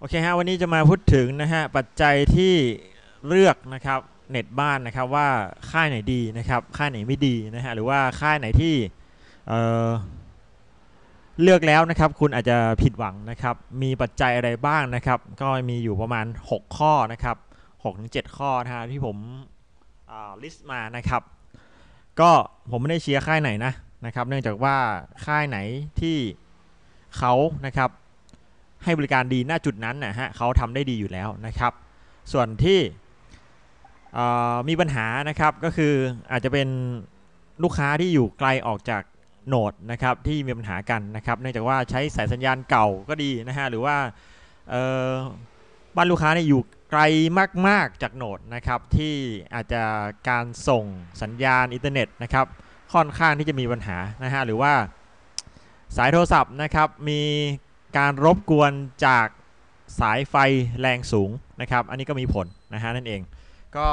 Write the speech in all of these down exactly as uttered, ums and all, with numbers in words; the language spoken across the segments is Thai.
อเคฮะวันนี้จะมาพูดถึงนะฮะปัจจัยที่เลือกนะครับเน็ตบ้านนะครับว่าค่ายไหนดีนะครับค่ายไหนไม่ดีนะฮะหรือว่าค่ายไหนที่เอ่อเลือกแล้วนะครับคุณอาจจะผิดหวังนะครับมีปัจจัยอะไรบ้างนะครับก็มีอยู่ประมาณหกข้อนะครับหกถึงเจ็ดข้อนะฮะที่ผมลิสต์มานะครับก็ผมไม่ได้เชียร์ค่ายไหนนะนะครับเนื่องจากว่าค่ายไหนที่เขานะครับให้บริการดีหน้าจุดนั้นนะฮะเขาทำได้ดีอยู่แล้วนะครับส่วนที่มีปัญหานะครับก็คืออาจจะเป็นลูกค้าที่อยู่ไกลออกจากโหนดนะครับที่มีปัญหากันนะครับเนื่องจากว่าใช้สายสัญญาณเก่าก็ดีนะฮะหรือว่าบ้านลูกค้าเนี่ยอยู่ไกลมากๆจากโหนดนะครับที่อาจจะการส่งสัญญาณอินเทอร์เน็ตนะครับค่อนข้างที่จะมีปัญหานะฮะหรือว่าสายโทรศัพท์นะครับมีการรบกวนจากสายไฟแรงสูงนะครับอันนี้ก็มีผลนะฮะนั่นเองก็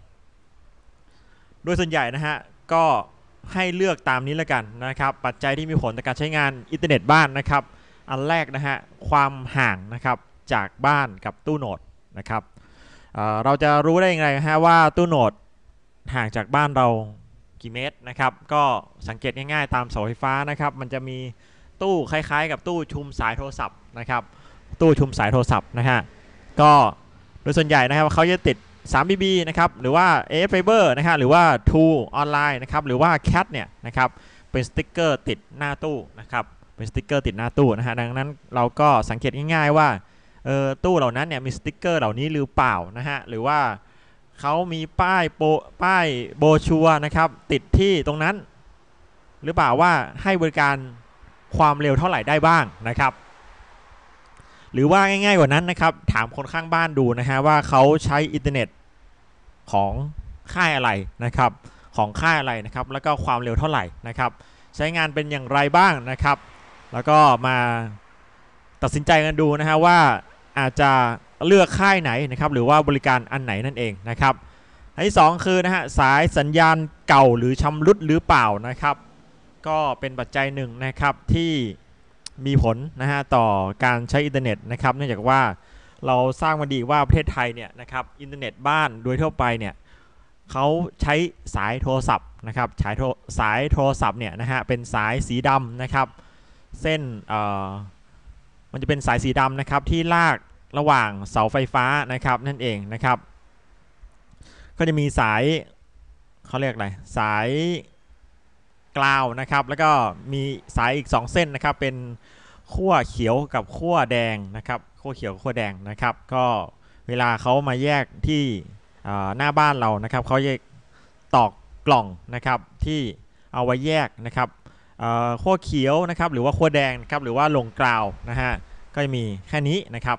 โดยส่วนใหญ่นะฮะก็ให้เลือกตามนี้แล้วกันนะครับปัจจัยที่มีผลต่อการใช้งานอินเทอร์เน็ตบ้านนะครับอันแรกนะฮะความห่างนะครับจากบ้านกับตู้โหนดนะครับ เ, เราจะรู้ได้ยังไงฮะว่าตู้โหนดห่างจากบ้านเรากี่เมตรนะครับก็สังเกตง่ายๆตามเสาไฟฟ้านะครับมันจะมีตู้คล้ายๆกับตู้ชุมสายโทรศัพท์นะครับตู้ชุมสายโทรศัพท์นะฮะก็โดยส่วนใหญ่นะครับเขาจะติด ทรี บี บี นะครับหรือว่า เอ เอฟ Fiber นะครับหรือว่า ทูออนไลน์นะครับหรือว่า แคท เนี่ยนะครับเป็นสติ๊กเกอร์ติดหน้าตู้นะครับเป็นสติ๊กเกอร์ติดหน้าตู้นะฮะดังนั้นเราก็สังเกตง่ายๆว่าเออตู้เหล่านั้นเนี่ยมีสติ๊กเกอร์เหล่านี้หรือเปล่านะฮะหรือว่าเขามีป้ายโปป้ายโบชัวนะครับติดที่ตรงนั้นหรือเปล่าว่าให้บริการความเร็วเท่าไหร่ได้บ้างนะครับหรือว่าง่ายๆกว่านั้นนะครับถามคนข้างบ้านดูนะฮะว่าเขาใช้อินเทอร์เน็ตของค่ายอะไรนะครับของค่ายอะไรนะครับแล้วก็ความเร็วเท่าไหร่นะครับใช้งานเป็นอย่างไรบ้างนะครับแล้วก็มาตัดสินใจกันดูนะฮะว่าอาจจะเลือกค่ายไหนนะครับหรือว่าบริการอันไหนนั่นเองนะครับอันที่สองคือนะฮะสายสัญญาณเก่าหรือชำรุดหรือเปล่านะครับก็เป็นปัจจัยหนึ่งนะครับที่มีผลนะฮะต่อการใช้อินเทอร์เน็ตนะครับเนื่องจากว่าเราสร้างมาดีว่าประเทศไทยเนี่ยนะครับอินเทอร์เน็ตบ้านโดยทั่วไปเนี่ยเขาใช้สายโทรศัพท์นะครับสายโทรสายโทรศัพท์เนี่ยนะฮะเป็นสายสีดำนะครับเส้นเอ่อมันจะเป็นสายสีดำนะครับที่ลากระหว่างเสาไฟฟ้านะครับนั่นเองนะครับก็จะมีสายเขาเรียกอะไรสายกลาวนะครับแล้วก็มีสายอีกสองเส้นนะครับเป็นขั้วเขียวกับขั้วแดงนะครับขั้วเขียวกับขั้วแดงนะครับก็เวลาเขามาแยกที่หน้าบ้านเรานะครับเขาแยกตอกกล่องนะครับที่เอาไว้แยกนะครับขั้วเขียวนะครับหรือว่าขั้วแดงนะครับหรือว่าลงกราวนะฮะก็จะมีแค่นี้นะครับ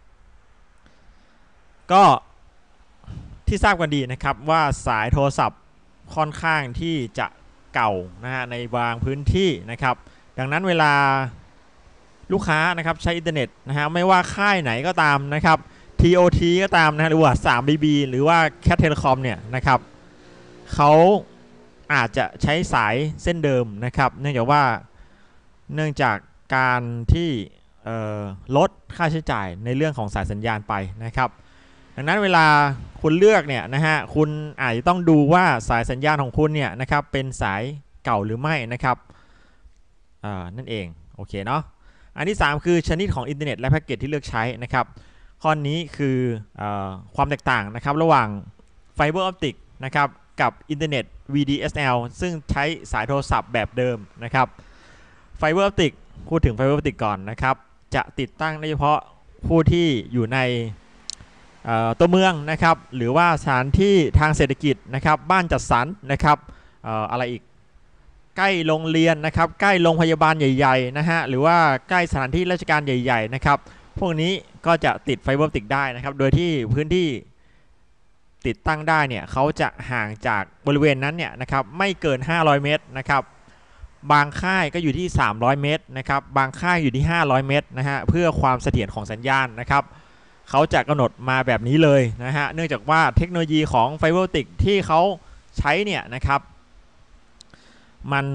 ก็ที่ทราบกันดีนะครับว่าสายโทรศัพท์ค่อนข้างที่จะเก่านะฮะในบางพื้นที่นะครับดังนั้นเวลาลูกค้านะครับใช้อินเทอร์เน็ตนะฮะไม่ว่าค่ายไหนก็ตามนะครับ ที โอ ที ก็ตามนะหรือว่า ทรี บี บี หรือว่า แคท Telecom เนี่ยนะครับเขาอาจจะใช้สายเส้นเดิมนะครับเนื่องจากว่าเนื่องจากการที่ลดค่าใช้จ่ายในเรื่องของสายสัญญาณไปนะครับดังนั้นเวลาคุณเลือกเนี่ยนะฮะคุณอาจจะต้องดูว่าสายสัญญาณของคุณเนี่ยนะครับเป็นสายเก่าหรือไม่นะครับนั่นเองโอเคเนาะอันที่สามคือชนิดของอินเทอร์เน็ตและแพ็กเกจที่เลือกใช้นะครับข้อนี้คืออความแตกต่างนะครับระหว่างไฟเบอร์ออปติกนะครับกับอินเทอร์เน็ต วี ดี เอส แอล ซึ่งใช้สายโทรศัพท์แบบเดิมนะครับไฟเบอร์ออปติกพูดถึงไฟเบอร์ออปติกก่อนนะครับจะติดตั้งได้เฉพาะผู้ที่อยู่ในตัวเมืองนะครับหรือว่าสถานที่ทางเศรษฐกิจนะครับบ้านจัดสรรนะครับอะไรอีกใกล้โรงเรียนนะครับใกล้โรงพยาบาลใหญ่ๆนะฮะหรือว่าใกล้สถานที่ราชการใหญ่ๆนะครับพวกนี้ก็จะติดไฟเบอร์ออปติกได้นะครับโดยที่พื้นที่ติดตั้งได้เนี่ยเขาจะห่างจากบริเวณนั้นเนี่ยนะครับไม่เกินห้าร้อยเมตรนะครับบางค่ายก็อยู่ที่สามร้อยเมตรนะครับบางค่ายอยู่ที่ห้าร้อยเมตรนะฮะเพื่อความเสถียรของสัญญาณนะครับเขาจะกำหนดมาแบบนี้เลยนะฮะเนื่องจากว่าเทคโนโลยีของไฟเบอร์ออปติกที่เขาใช้เนี่ยนะครับมัน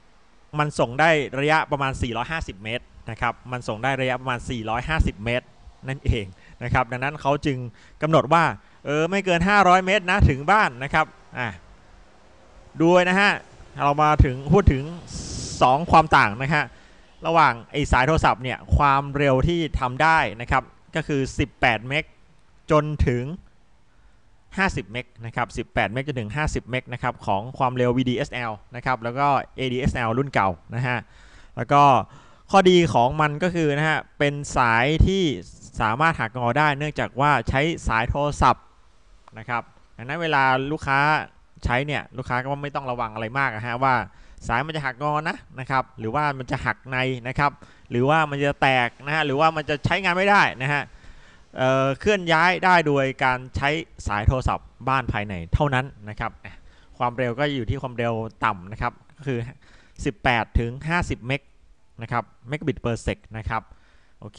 มันส่งได้ระยะประมาณสี่ร้อยห้าสิบเมตรนะครับมันส่งได้ระยะประมาณสี่ร้อยห้าสิบเมตรนั่นเองนะครับดังนั้นเขาจึงกำหนดว่าเออไม่เกินห้าร้อยเมตรนะถึงบ้านนะครับอ่ะด้วยนะฮะเรามาถึงพูดถึงสองความต่างนะฮะระหว่างไอสายโทรศัพท์เนี่ยความเร็วที่ทำได้นะครับก็คือสิบแปดเมกจนถึงห้าสิบเมกนะครับสิบแปดเมกจนถึงห้าสิบเมกนะครับของความเร็ว วี ดี เอส แอล นะครับแล้วก็ เอ ดี เอส แอล รุ่นเก่านะฮะแล้วก็ข้อดีของมันก็คือนะฮะเป็นสายที่สามารถหักงอได้เนื่องจากว่าใช้สายโทรศัพท์นะครับดังนั้นเวลาลูกค้าใช้เนี่ยลูกค้าก็ไม่ต้องระวังอะไรมากนะฮะว่าสายมันจะหักงอนะนะครับหรือว่ามันจะหักในนะครับหรือว่ามันจะแตกนะฮะหรือว่ามันจะใช้งานไม่ได้นะฮะ เอ่อ เคลื่อนย้ายได้โดยการใช้สายโทรศัพท์บ้านภายในเท่านั้นนะครับความเร็วก็อยู่ที่ความเร็วต่ำนะครับก็คือสิบแปดถึงห้าสิบเมกนะครับเมกะบิต per sec นะครับโอเค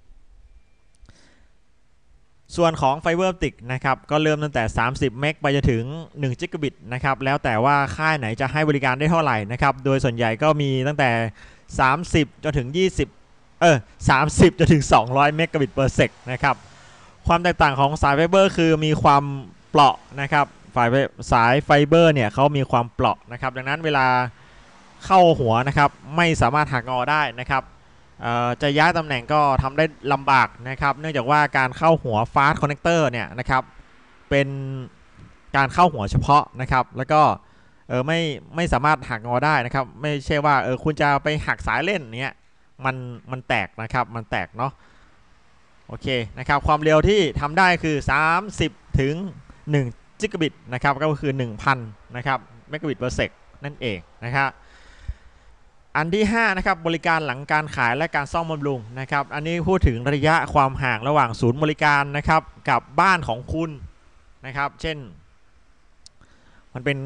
ส่วนของไฟเบอร์ออปติกนะครับก็เริ่มตั้งแต่สามสิบเมกไปจนถึงหนึ่งจิกะบิตนะครับแล้วแต่ว่าค่ายไหนจะให้บริการได้เท่าไหร่นะครับโดยส่วนใหญ่ก็มีตั้งแต่สามสิบจนถึงยี่สิบเออสามสิบจนถึงสองร้อยเมกะบิต per sec นะครับความแตกต่างของสายไฟเบอร์คือมีความเปราะนะครับสายไฟเบอร์เนี่ยเขามีความเปราะนะครับดังนั้นเวลาเข้าหัวนะครับไม่สามารถหักงอได้นะครับจะย้ายตำแหน่งก็ทำได้ลำบากนะครับเนื่องจากว่าการเข้าหัว fast connector เนี่ยนะครับเป็นการเข้าหัวเฉพาะนะครับแล้วก็เออไม่ไม่สามารถหักงอได้นะครับไม่ใช่ว่าเออคุณจะไปหักสายเล่นเนี้ยมันมันแตกนะครับมันแตกเนาะโอเคนะครับความเร็วที่ทำได้คือสามสิบถึงหนึ่งจิกะบิตนะครับก็คือ หนึ่งพัน นะครับเมกะบิต per sec นั่นเองนะครับอันที่ห้านะครับบริการหลังการขายและการซ่อมบำรุงนะครับอันนี้พูดถึงระยะความห่างระหว่างศูนย์บริการนะครับกับบ้านของคุณนะครับเช่นมันเป็น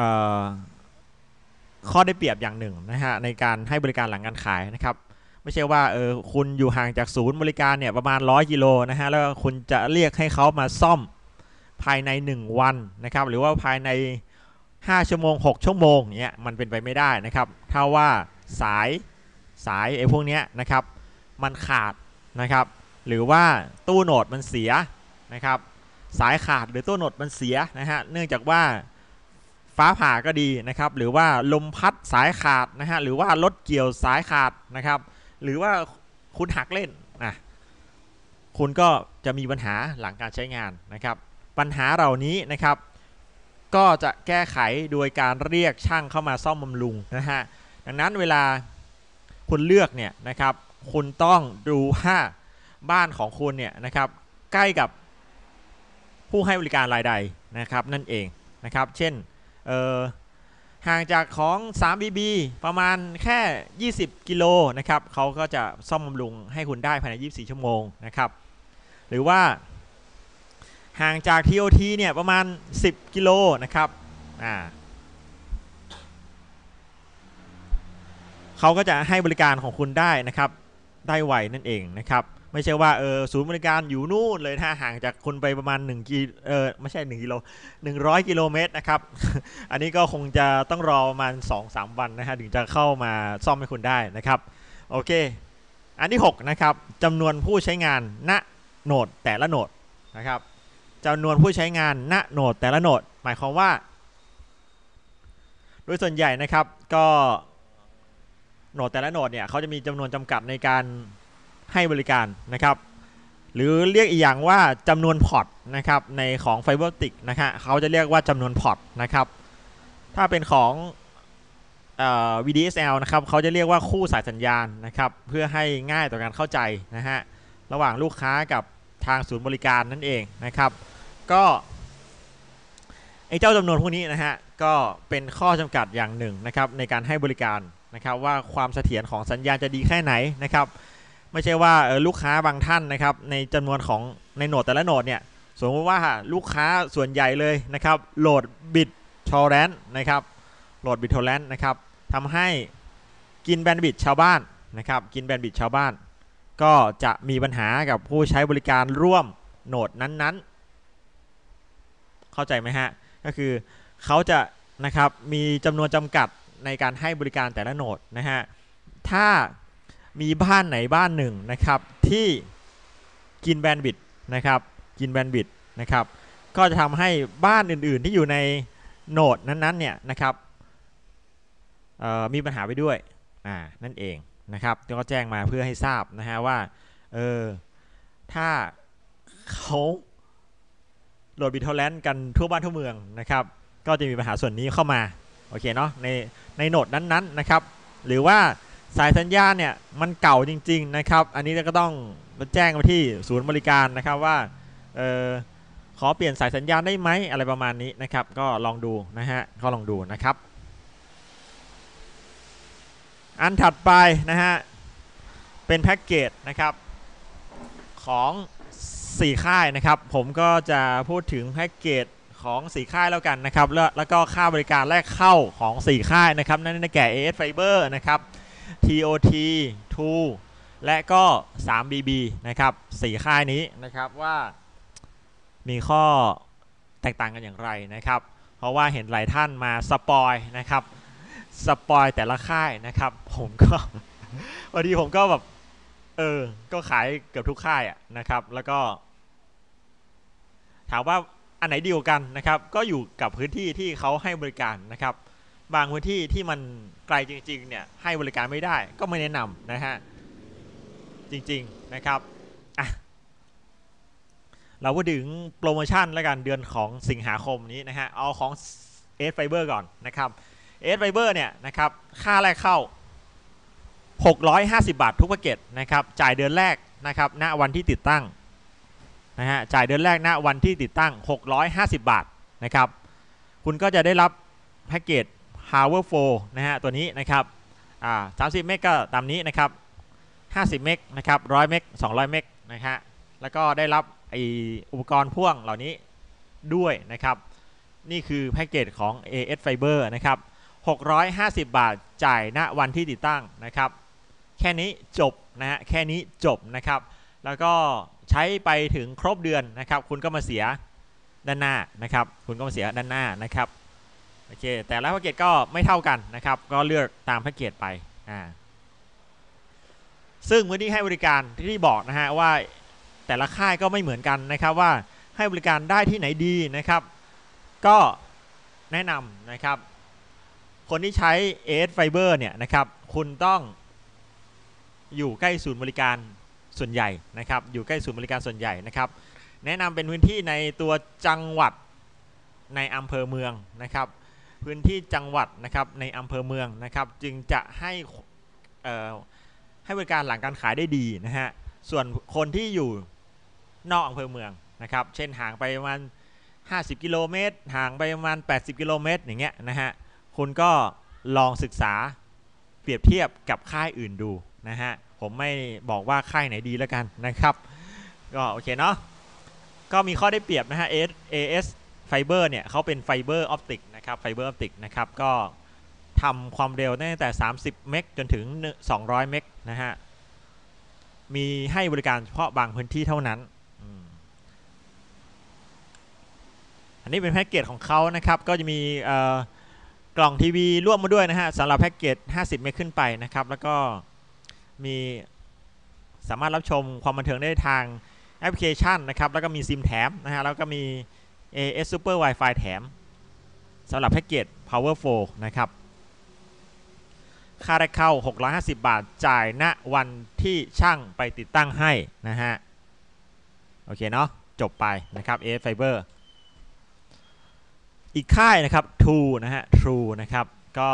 ข้อได้เปรียบอย่างหนึ่งนะฮะในการให้บริการหลังการขายนะครับไม่ใช่ว่าเออคุณอยู่ห่างจากศูนย์บริการเนี่ยประมาณหนึ่งร้อยกิโลนะฮะแล้วคุณจะเรียกให้เขามาซ่อมภายในหนึ่งวันนะครับหรือว่าภายในห้าชั่วโมงหกชั่วโมงเนี่ยมันเป็นไปไม่ได้นะครับถ้าว่าสายสายไอ้พวกนี้นะครับมันขาดนะครับหรือว่าตู้โหนดมันเสียนะครับสายขาดหรือตู้โหนดมันเสียนะฮะเนื่องจากว่าฟ้าผ่าก็ดีนะครับหรือว่าลมพัดสายขาดนะฮะหรือว่ารถเกี่ยวสายขาดนะครับหรือว่าคุณหักเล่นนะคุณก็จะมีปัญหาหลังการใช้งานนะครับปัญหาเหล่านี้นะครับก็จะแก้ไขโดยการเรียกช่างเข้ามาซ่อมบำรุงนะฮะดังนั้นเวลาคุณเลือกเนี่ยนะครับคุณต้องดูว่าบ้านของคุณเนี่ยนะครับใกล้กับผู้ให้บริการรายใดนะครับนั่นเองนะครับเช่นเอ่อห่างจากของ ทรี บี บี ประมาณแค่ยี่สิบกิโลนะครับเขาก็จะซ่อมบำรุงให้คุณได้ภายในยี่สิบสี่ชั่วโมงนะครับหรือว่าห่างจาก ที โอ ที เนี่ยประมาณสิบกิโลนะครับอ่าเขาก็จะให้บริการของคุณได้นะครับได้ไวนั่นเองนะครับไม่ใช่ว่าเออศูนย์บริการอยู่นู่นเลยถ้าห่างจากคุณไปประมาณหนึ่งกิโลเออไม่ใช่หนึ่งกิโลหนึ่งร้อยกิโลเมตรนะครับ อันนี้ก็คงจะต้องรอประมาณ สองถึงสาม วันนะฮะถึงจะเข้ามาซ่อมให้คุณได้นะครับโอเคอันที่หกนะครับจำนวนผู้ใช้งานณโหนดแต่ละโหนดนะครับจำนวนผู้ใช้งานณโหนดแต่ละโหนดหมายความว่าโดยส่วนใหญ่นะครับก็โหนดแต่ละโหนดเนี่ยเขาจะมีจำนวนจำกัดในการให้บริการนะครับหรือเรียกอีกอย่างว่าจำนวนพอร์ตนะครับในของไฟเบอร์ออปติกนะฮะเขาจะเรียกว่าจำนวนพอร์ตนะครับถ้าเป็นของเอ่อ วี ดี เอส แอล นะครับเขาจะเรียกว่าคู่สายสัญญาณนะครับเพื่อให้ง่ายต่อการเข้าใจนะฮะระหว่างลูกค้ากับทางศูนย์บริการนั่นเองนะครับก็ไอ้เจ้าจำนวนพวกนี้นะฮะก็เป็นข้อจำกัดอย่างหนึ่งนะครับในการให้บริการนะครับว่าความเสถียรของสัญญาณจะดีแค่ไหนนะครับไม่ใช่ว่าลูกค้าบางท่านนะครับในจำนวนของในโหนดแต่ละโหนดเนี่ยสมมติว่าลูกค้าส่วนใหญ่เลยนะครับโหลดบิตทอร์เรนต์นะครับโหลดบิตทอร์เรนต์นะครับทำให้กินแบนด์วิดต์ชาวบ้านนะครับกินแบนด์วิดต์ชาวบ้านก็จะมีปัญหากับผู้ใช้บริการร่วมโหนดนั้นๆเข้าใจไหมฮะก็คือเขาจะนะครับมีจำนวนจำกัดในการให้บริการแต่ละโหนดนะฮะถ้ามีบ้านไหนบ้านหนึ่งนะครับที่กินแบนด์วิดต์นะครับกินแบนด์วิดต์นะครับก็จะทำให้บ้านอื่นๆที่อยู่ในโหนดนั้นๆเนี่ยนะครับมีปัญหาไปด้วยอ่านั่นเองนะครับก็แจ้งมาเพื่อให้ทราบนะฮะว่าเออถ้าเขาโหลด BitTorrent กันทั่วบ้านทั่วเมืองนะครับก็จะมีปัญหาส่วนนี้เข้ามาโอเคเนาะในในโหนดนั้นๆนะครับหรือว่าสายสัญญาณเนี่ยมันเก่าจริงๆนะครับอันนี้ก็ต้องแจ้งไปที่ศูนย์บริการนะครับว่าเออขอเปลี่ยนสายสัญญาณได้ไหมอะไรประมาณนี้นะครับก็ลองดูนะฮะก็ลองดูนะครับอันถัดไปนะฮะเป็นแพ็กเกจนะครับของสี่ค่ายนะครับผมก็จะพูดถึงแพ็กเกจของสี่ค่ายแล้วกันนะครับแล้วแล้วก็ค่าบริการแรกเข้าของสี่ค่ายนะครับนั่นได้แก่ เอ เอส Fiber นะครับ ที โอ ที ทู และก็ ทรี บี บี นะครับสี่ค่ายนี้นะครับว่ามีข้อแตกต่างกันอย่างไรนะครับเพราะว่าเห็นหลายท่านมาสปอยนะครับสปอยแต่ละค่ายนะครับผมก็พอดีผมก็แบบเออก็ขายเกือบทุกค่ายอะนะครับแล้วก็ถามว่าอันไหนดีกว่ากันนะครับก็อยู่กับพื้นที่ที่เขาให้บริการนะครับบางพื้นที่ที่มันไกลจริงๆเนี่ยให้บริการไม่ได้ก็ไม่แนะนำนะฮะจริงๆนะครับอ่ะเราพูดถึงโปรโมชั่นแล้วกันเดือนของสิงหาคมนี้นะฮะเอาของ เอ เอส Fiber ก่อนนะครับ เอ เอส Fiber เนี่ยนะครับค่าแรกเข้าหกร้อยห้าสิบบาททุกแพ็กเกจนะครับจ่ายเดือนแรกนะครับณวันที่ติดตั้งนะฮะจ่ายเดือนแรกณวันที่ติดตั้งหกร้อยห้าสิบบาทนะครับคุณก็จะได้รับแพ็กเกจ Power โฟร์ นะฮะตัวนี้นะครับอ่าสามสิบเมกก็ตามนี้นะครับห้าสิบเมกนะครับหนึ่งร้อยเมกสองร้อยเมกนะฮะแล้วก็ได้รับไออุปกรณ์พ่วงเหล่านี้ด้วยนะครับนี่คือแพ็กเกจของ เอ เอส Fiber นะครับหกร้อยห้าสิบบาทจ่ายณวันที่ติดตั้งนะครับแค่นี้จบนะฮะแค่นี้จบนะครับแล้วก็ใช้ไปถึงครบเดือนนะครับคุณก็มาเสียด้านหน้านะครับคุณก็มาเสียด้านหน้านะครับโอเคแต่ละแพ็กเกจก็ไม่เท่ากันนะครับก็เลือกตามแพ็กเกจไปอ่าซึ่งพื้นที่ให้บริการที่บอกนะฮะว่าแต่ละค่ายก็ไม่เหมือนกันนะครับว่าให้บริการได้ที่ไหนดีนะครับก็แนะนำนะครับคนที่ใช้ เอ เอส Fiber เนี่ยนะครับคุณต้องอยู่ใกล้ศูนย์บริการส่วนใหญ่นะครับอยู่ใกล้ศูนย์บริการส่วนใหญ่นะครับแนะนำเป็นพื้นที่ในตัวจังหวัดในอำเภอเมืองนะครับพื้นที่จังหวัดนะครับในอำเภอเมืองนะครับจึงจะให้ให้บริการหลังการขายได้ดีนะฮะส่วนคนที่อยู่นอกอำเภอเมืองนะครับเช่นห่างไปประมาณห้าสิบกิโลเมตรห่างไปประมาณแปดสิบกิโลเมตรอย่างเงี้ยนะฮะคุณก็ลองศึกษาเปรียบเทียบกับค่ายอื่นดูนะฮะผมไม่บอกว่าค่ายไหนดีแล้วกันนะครับก็โอเคเนาะก็มีข้อได้เปรียบนะฮะ เอ เอส Fiber เนี่ยเขาเป็นไฟเบอร์ออปติกนะครับไฟเบอร์ออปติกนะครับก็ทำความเร็วตั้งแต่สามสิบเมกจนถึงสองร้อยเมกนะฮะมีให้บริการเฉพาะบางพื้นที่เท่านั้นอันนี้เป็นแพ็กเกจของเขานะครับก็จะมีกล่องทีวีร่วมมาด้วยนะฮะสำหรับแพ็กเกจห้าสิบเมกขึ้นไปนะครับแล้วก็มีสามารถรับชมความบันเทิงได้ทางแอปพลิเคชันนะครับแล้วก็มีซิมแถมนะฮะแล้วก็มี เอ เอส Super Wi-Fi แถมสำหรับแพ็กเกจ Power โฟร์ นะครับค่าแรกเข้าหกร้อยห้าสิบบาทจ่ายณวันที่ช่างไปติดตั้งให้นะฮะโอเคเนาะจบไปนะครับ เอ เอส Fiber อีกค่ายนะครับ True นะฮะ True นะครับก็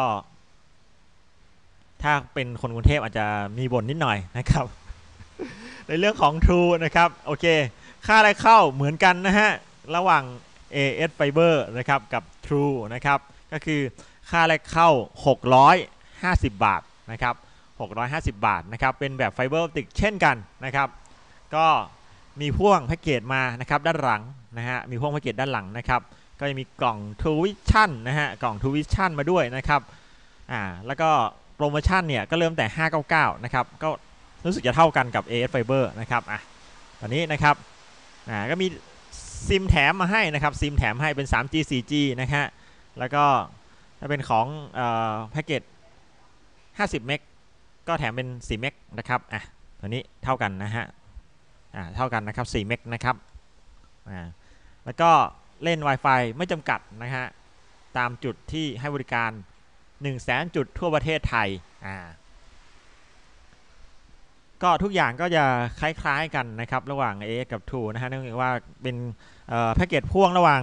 ถ้าเป็นคนกรุงเทพอาจจะมีบ่นนิดหน่อยนะครับในเรื่องของ True นะครับโอเคค่าแรกเข้าเหมือนกันนะฮะระหว่าง เอ เอส Fiber นะครับกับ True นะครับก็คือค่าแรกเข้าหกร้อยห้าสิบบาทนะครับหกร้อยห้าสิบบาทนะครับเป็นแบบไฟเบอร์ออปติกเช่นกันนะครับก็มีพ่วงแพ็กเกจมานะครับด้านหลังนะฮะมีพ่วงแพ็กเกจด้านหลังนะครับก็จะมีกล่อง True Vision นะฮะกล่อง True Vision มาด้วยนะครับอ่าแล้วก็โปรโมชั่นเนี่ยก็เริ่มแต่ห้าร้อยเก้าสิบเก้านะครับก็รู้สึกจะเท่ากันกับ เอ เอส Fiber นะครับอ่ะตอนนี้นะครับอ่าก็มีซิมแถมมาให้นะครับซิมแถมให้เป็น ทรี จี โฟร์ จี นะฮะแล้วก็ถ้าเป็นของเอ่อแพ็กเกจห้าสิบเมกก็แถมเป็นสี่เมกนะครับอ่ะตัวนี้เท่ากันนะฮะอ่าเท่ากันนะครับสี่เมกนะครับอ่าแล้วก็เล่น Wi-Fi ไม่จำกัดนะฮะตามจุดที่ให้บริการ หนึ่งแสน จุดทั่วประเทศไทยอ่าก็ทุกอย่างก็จะคล้ายๆกันนะครับระหว่าง เอ เอ็กซ์ กับ ทู นะฮะเนื่องจากว่าเป็นแพ็กเกจพ่วงระหว่าง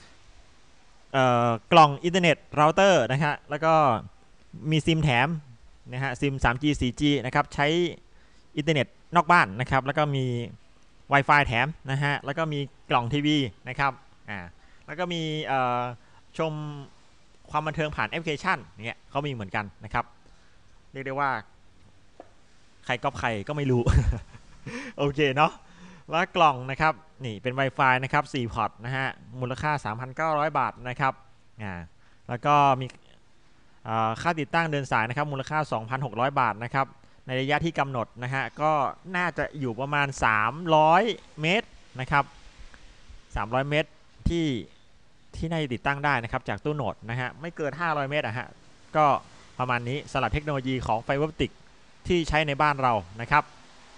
กล่องอินเทอร์เน็ตเราเตอร์นะฮะแล้วก็มีซิมแถมนะฮะซิม ทรีจี โฟร์จี นะครับใช้อินเทอร์เน็ตนอกบ้านนะครับแล้วก็มี Wi-Fi แถมนะฮะแล้วก็มีกล่องทีวีนะครับอ่าแล้วก็มีชมความบันเทิงผ่านแอปพลิเคชันเนี่ยเขามีเหมือนกันนะครับเรียกได้ว่าใครก๊อปใครก็ไม่รู้ โอเคเนาะแล้วกล่องนะครับนี่เป็น Wi-Fi นะครับสี่พอร์ตนะฮะมูลค่า สามพันเก้าร้อย บาทนะครับอ่าแล้วก็มีค่าติดตั้งเดินสายนะครับมูลค่า สองพันหกร้อย บาทนะครับในระยะที่กำหนดนะฮะก็น่าจะอยู่ประมาณสามร้อยเมตรนะครับสามร้อยเมตรที่ที่น่าจะติดตั้งได้นะครับจากตู้โหนดนะฮะไม่เกินห้าร้อยเมตรอะฮะก็ประมาณนี้สำหรับเทคโนโลยีของไฟเบอร์ออปติกที่ใช้ในบ้านเรานะครับ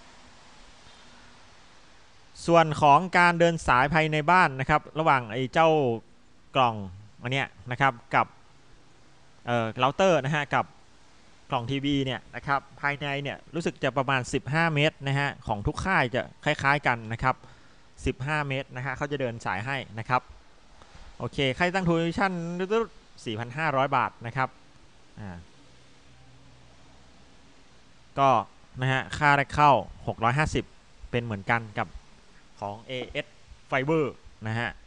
ส่วนของการเดินสายภายในบ้านนะครับระหว่างไอ้เจ้ากล่องอันเนี้ยนะครับกับเอ่อเราเตอร์นะฮะกับกล่องทีวีเนี่ยนะครับภายในเนี่ยรู้สึกจะประมาณสิบห้าเมตรนะฮะของทุกค่ายจะคล้ายๆกันนะครับสิบห้าเมตรนะฮะเขาจะเดินสายให้นะครับโอเคค่าตั้งทูนิชั่น สี่พันห้าร้อย บาทนะครับอ่าก็นะฮะค่าแรกเข้าหกร้อยห้าสิบเป็นเหมือนกันกับของ เอ เอส Fiber นะฮะ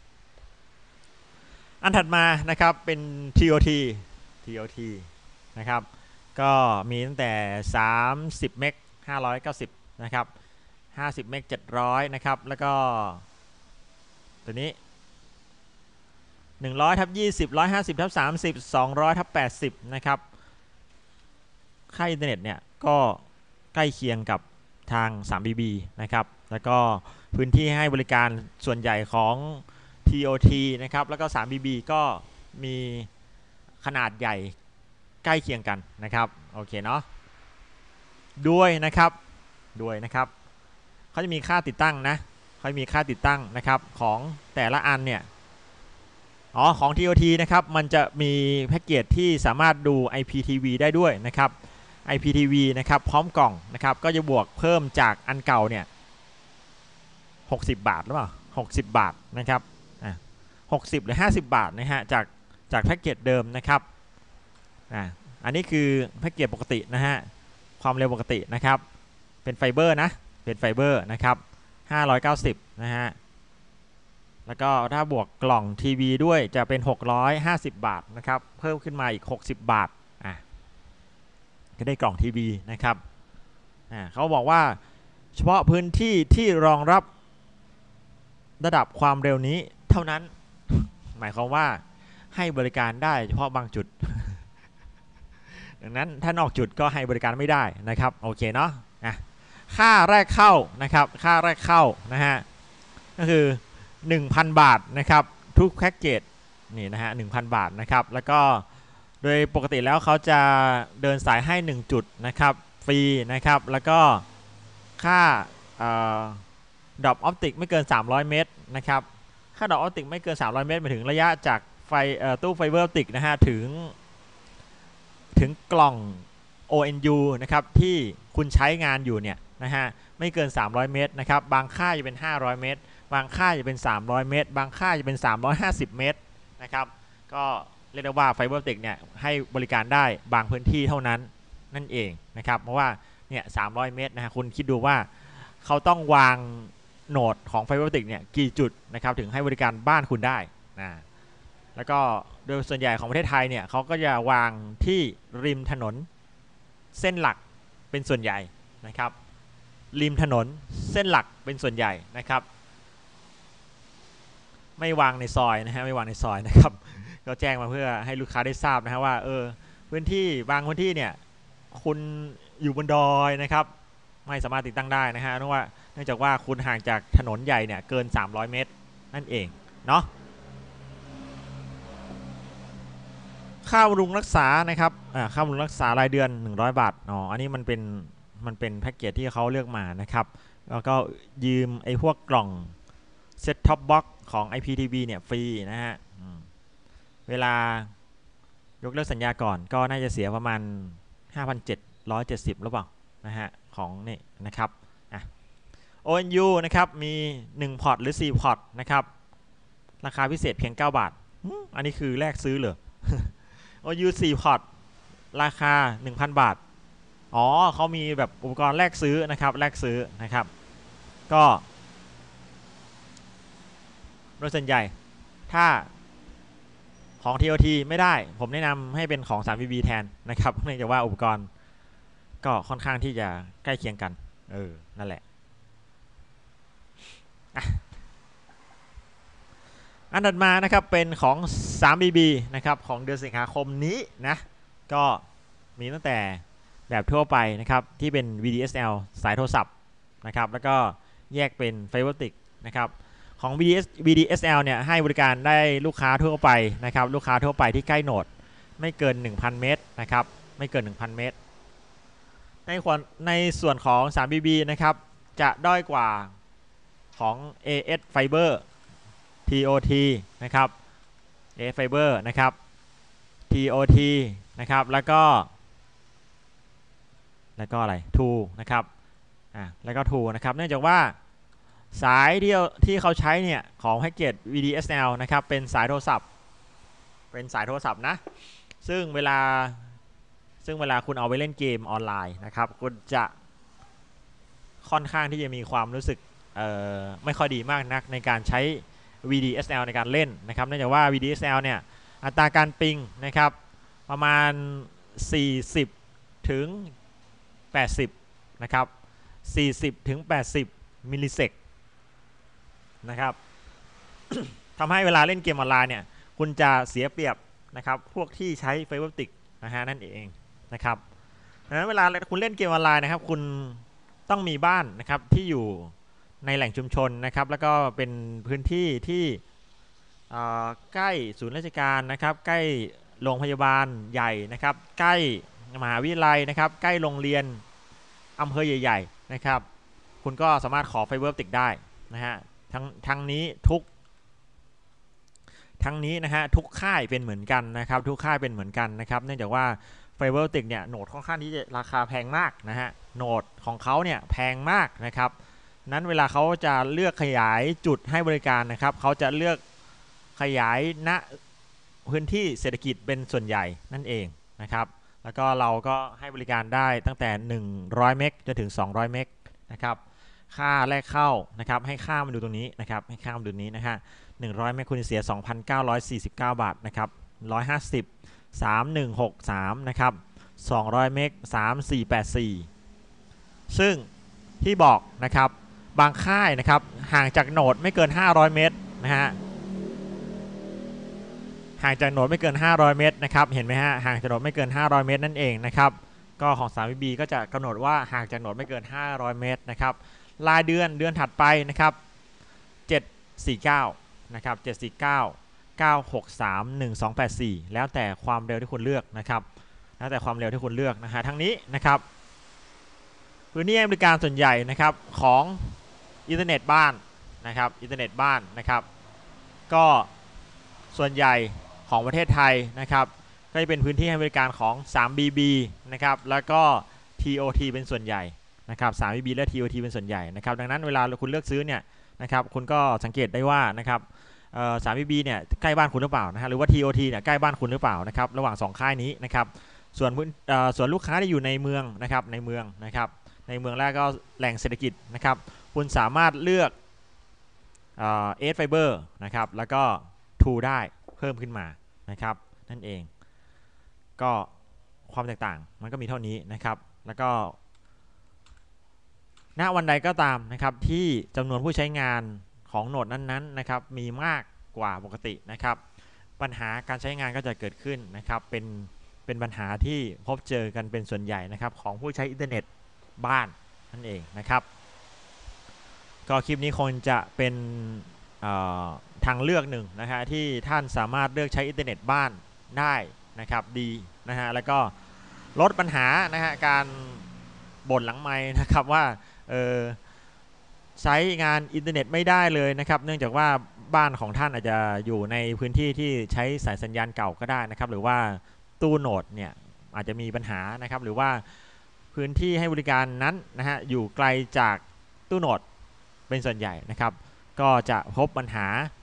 อันถัดมานะครับเป็น ที โอ ที ที โอ ที นะครับก็มีตั้งแต่สามสิบเมกห้าร้อยเก้าสิบนะครับห้าสิบเมกเจ็ดร้อยนะครับแล้วก็ตัวนี้หนึ่งร้อยทับยี่สิบ หนึ่งร้อยห้าสิบทับสามสิบ สองร้อยทับแปดสิบนะครับค่าอินเทอร์เน็ตเนี่ยก็ใกล้เคียงกับทาง ทรี บี บี นะครับแล้วก็พื้นที่ให้บริการส่วนใหญ่ของ ที โอ ที นะครับแล้วก็ ทรี บี บี ก็มีขนาดใหญ่ใกล้เคียงกันนะครับโอเคเนาะด้วยนะครับด้วยนะครับเขาจะมีค่าติดตั้งนะเขาจะมีค่าติดตั้งนะครับของแต่ละอันเนี่ยอ๋อของ ที โอ ที นะครับมันจะมีแพ็กเกจที่สามารถดู ไอ พี ที วี ได้ด้วยนะครับ ไอ พี ที วี นะครับพร้อมกล่องนะครับก็จะบวกเพิ่มจากอันเก่าเนี่ยหกสิบบาทหรือเปล่าหกสิบบาทนะครับอ่ะหกสิบหรือห้าสิบบาทนะฮะจากจากแพ็กเกจเดิมนะครับอ่ะอันนี้คือแพ็กเกจปกตินะฮะความเร็วปกตินะครับเป็นไฟเบอร์นะเป็นไฟเบอร์นะครับห้าร้อยเก้าสิบนะฮะแล้วก็ถ้าบวกกล่องทีวีด้วยจะเป็นหกร้อยห้าสิบบาทนะครับเพิ่มขึ้นมาอีกหกสิบบาทอ่ะก็ได้กล่องทีวีนะครับอ่าเขาบอกว่าเฉพาะพื้นที่ที่รองรับระดับความเร็วนี้เท่านั้นหมายความว่าให้บริการได้เฉพาะบางจุด ดังนั้นถ้านอกจุดก็ให้บริการไม่ได้นะครับโอเคเนาะอ่ะค่าแรกเข้านะครับค่าแรกเข้านะฮะก็คือ หนึ่งพัน บาทนะครับทุกแพ็กเกจนี่นะฮะ หนึ่งพัน บาทนะครับแล้วก็โดยปกติแล้วเขาจะเดินสายให้หนึ่งจุดนะครับฟรีนะครับแล้วก็ค่าดรอปออปติกไม่เกินสามร้อยเมตรนะครับค่าดรอปออปติกไม่เกินสามร้อยเมตรหมายถึงระยะจากไฟตู้ไฟเบอร์ออปติกนะฮะถึงถึงกล่อง โอ เอ็น ยู นะครับที่คุณใช้งานอยู่เนี่ยนะฮะไม่เกินสามร้อยเมตรนะครับบางค่ายจะเป็นห้าร้อยเมตรบางค่ายจะเป็นสามร้อยเมตรบางค่ายจะเป็นสามร้อยห้าสิบเมตรนะครับก็เรียกได้ว่าไฟเบอร์ออปติกเนี่ยให้บริการได้บางพื้นที่เท่านั้นนั่นเองนะครับเพราะว่าเนี่ยสามร้อยเมตรนะฮะคุณคิดดูว่าเขาต้องวางโหนดของไฟเบอร์ออปติกเนี่ยกี่จุดนะครับถึงให้บริการบ้านคุณได้นะแล้วก็โดยส่วนใหญ่ของประเทศไทยเนี่ยเขาก็จะวางที่ริมถนนเส้นหลักเป็นส่วนใหญ่นะครับริมถนนเส้นหลักเป็นส่วนใหญ่นะครับไม่วางในซอยนะฮะไม่วางในซอยนะครับก็แจ้งมาเพื่อให้ลูกค้าได้ทราบนะฮะว่าเออพื้นที่บางพื้นที่เนี่ยคุณอยู่บนดอยนะครับไม่สามารถติดตั้งได้นะฮะเพราะว่าเนื่องจากว่าคุณห่างจากถนนใหญ่เนี่ยเกินสามร้อยเมตรนั่นเองเนาะค่าบำรุงรักษานะครับค่าบำรุงรักษารายเดือนหนึ่งร้อยบาทอ๋ออันนี้มันเป็นมันเป็นแพ็กเกจที่เขาเลือกมานะครับแล้วก็ยืมไอ้พวกกล่อง Set Top Box ของ ไอ พี ที วี เนี่ยฟรีนะฮะเวลายกเลิกสัญญาก่อนก็น่าจะเสียประมาณ ห้าพันเจ็ดร้อยเจ็ดสิบ หรือเปล่านะฮะของนี่นะครับอ่ะ โอ เอ็น ยู นะครับมีหนึ่งพอร์ตหรือสี่พอร์ตนะครับราคาพิเศษเพียงเก้าบาทอันนี้คือแลกซื้อเหรอ โอ เอ็น ยู สี่พอร์ตราคา หนึ่งพัน บาทอ๋อเขามีแบบอุปกรณ์แลกซื้อนะครับแลกซื้อนะครับก็โดยส่วนใหญ่ถ้าของ ที โอ ที ไม่ได้ผมแนะนำให้เป็นของ ทรี บี บี แทนนะครับเนื่องจากว่าอุปกรณ์ก็ค่อนข้างที่จะใกล้เคียงกันเออนั่นแหละอันถัดมานะครับเป็นของ ทรี บี บี นะครับของเดือนสิงหาคมนี้นะก็มีตั้งแต่แบบทั่วไปนะครับที่เป็น วี ดี เอส แอล สายโทรศัพท์นะครับแล้วก็แยกเป็นไฟเบอร์ออปติกนะครับของ วี ดี เอส แอล เนี่ยให้บริการได้ลูกค้าทั่วไปนะครับลูกค้าทั่วไปที่ใกล้โหนดไม่เกิน หนึ่งพัน เมตรนะครับไม่เกิน หนึ่งพัน เมตรในในส่วนของ ทรี บี บี นะครับจะด้อยกว่าของ เอ เอส Fiber ที โอ ที นะครับ เอ เอส Fiber นะครับ ที โอ ที นะครับแล้วก็แล้วก็อะไร ทู นะครับอ่ะแล้วก็ ทู นะครับเนื่องจากว่าสายที่ที่เขาใช้เนี่ยของแพ็กเกจ วี ดี เอส แอล นะครับเป็นสายโทรศัพท์เป็นสายโทรศัพท์นะซึ่งเวลาซึ่งเวลาคุณเอาไปเล่นเกมออนไลน์นะครับคุณจะค่อนข้างที่จะมีความรู้สึกไม่ค่อยดีมากนักในการใช้ วี ดี เอส แอล ในการเล่นนะครับเนื่องจากว่า วี ดี เอส แอล เนี่ยอัตราการปิงนะครับประมาณสี่สิบถึงแปดสิบนะครับสี่สิบถึงแปดสิบมิลลิเซกนะครับ ทำให้เวลาเล่นเกมออนไลน์เนี่ยคุณจะเสียเปรียบนะครับพวกที่ใช้ไฟเบอร์ออปติกนะฮะนั่นเองนะครับดังนั้นเวลาคุณเล่นเกมออนไลน์นะครับคุณต้องมีบ้านนะครับที่อยู่ในแหล่งชุมชนนะครับแล้วก็เป็นพื้นที่ที่ใกล้ศูนย์ราชการนะครับใกล้โรงพยาบาลใหญ่นะครับใกล้มหาวิทยาลัยนะครับใกล้โรงเรียนอำเภอใหญ่ๆนะครับคุณก็สามารถขอไฟเบอร์ออปติกได้นะฮะทั้งทั้งนี้ทุกทั้งนี้นะฮะทุกค่ายเป็นเหมือนกันนะครับทุกค่ายเป็นเหมือนกันนะครับเนื่องจากว่าไฟเบอร์ออปติกเนี่ยโหนดค่อนข้างที่จะราคาแพงมากนะฮะโหนดของเขาเนี่ยแพงมากนะครับนั้นเวลาเขาจะเลือกขยายจุดให้บริการนะครับเขาจะเลือกขยายณพื้นที่เศรษฐกิจเป็นส่วนใหญ่นั่นเองนะครับแล้วก็เราก็ให้บริการได้ตั้งแต่หนึ่งร้อยเมกจนถึงสองร้อยเมกนะครับค่าแรกเข้านะครับให้ค่ามาดูตรงนี้นะครับให้ค่ามาดูนี้นะฮะหนึ่งร้อยเมกคุณเสีย สองพันเก้าร้อยสี่สิบเก้า บาทนะครับหนึ่งร้อยห้าสิบ สามพันหนึ่งร้อยหกสิบสามนะครับสองร้อยเมกสามพันสี่ร้อยแปดสิบสี่ซึ่งที่บอกนะครับบางค่ายนะครับห่างจากโหนดไม่เกินห้าร้อยเมตรนะฮะห่างจากโหนดไม่เกินห้าร้อยเมตรนะครับเห็นไหมฮะห่างจากโหนดไม่เกินห้าร้อยเมตรนั่นเองนะครับก็ของ ทรี บี บี ก็จะกำหนดว่าห่างจากโหนดไม่เกินห้าร้อยเมตรนะครับรายเดือนเดือนถัดไปนะครับเจ็ดร้อยสี่สิบเก้านะครับเจ็ดร้อยสี่สิบเก้า เก้าร้อยหกสิบสาม หนึ่งพันสองร้อยแปดสิบสี่แล้วแต่ความเร็วที่คุณเลือกนะครับแล้วแต่ความเร็วที่คุณเลือกนะฮะทั้งนี้นะครับพื้นที่ให้บริการส่วนใหญ่นะครับของอินเทอร์เน็ตบ้านนะครับอินเทอร์เน็ตบ้านนะครับก็ส่วนใหญ่ของประเทศไทยนะครับก็จะเป็นพื้นที่ให้บริการของ ทรี บี บี นะครับแล้วก็ ที โอ ที เป็นส่วนใหญ่นะครับ ทรี บี บี และ ที โอ ที เป็นส่วนใหญ่นะครับดังนั้นเวลาคุณเลือกซื้อเนี่ยนะครับคุณก็สังเกตได้ว่านะครับทรี บี บี เนี่ยใกล้บ้านคุณหรือเปล่านะฮะหรือว่า ที โอ ที เนี่ยใกล้บ้านคุณหรือเปล่านะครับระหว่างสองค่ายนี้นะครับส่วนส่วนลูกค้าที่อยู่ในเมืองนะครับในเมืองนะครับในเมืองแรกก็แหล่งเศรษฐกิจนะครับคุณสามารถเลือกเอสไฟเบอร์นะครับแล้วก็ทูได้เพิ่มขึ้นมานะครับนั่นเองก็ความแตกต่างมันก็มีเท่านี้นะครับแล้วก็ณวันใดก็ตามนะครับที่จำนวนผู้ใช้งานของโหนดนั้นๆนะครับมีมากกว่าปกตินะครับปัญหาการใช้งานก็จะเกิดขึ้นนะครับเป็นเป็นปัญหาที่พบเจอกันเป็นส่วนใหญ่นะครับของผู้ใช้อินเทอร์เน็ตบ้านนั่นเองนะครับก็คลิปนี้คงจะเป็นทางเลือกหนึ่งนะฮะที่ท่านสามารถเลือกใช้อินเทอร์เน็ตบ้านได้นะครับดีนะฮะแล้วก็ลดปัญหานะฮะการบ่นหลังไมค์นะครับว่าเออใช้งานอินเทอร์เน็ตไม่ได้เลยนะครับเนื่องจากว่าบ้านของท่านอาจจะอยู่ในพื้นที่ที่ใช้สายสัญญาณเก่าก็ได้นะครับหรือว่าตู้โหนดเนี่ยอาจจะมีปัญหานะครับหรือว่าพื้นที่ให้บริการนั้นนะฮะอยู่ไกลจากตู้โหนดเป็นส่วนใหญ่นะครับก็จะพบปัญหา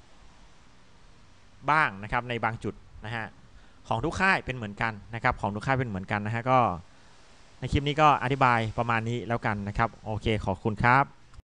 บ้างนะครับในบางจุดนะฮะของทุกค่ายเป็นเหมือนกันนะครับของทุกค่ายเป็นเหมือนกันนะฮะก็ในคลิปนี้ก็อธิบายประมาณนี้แล้วกันนะครับโอเคขอบคุณครับ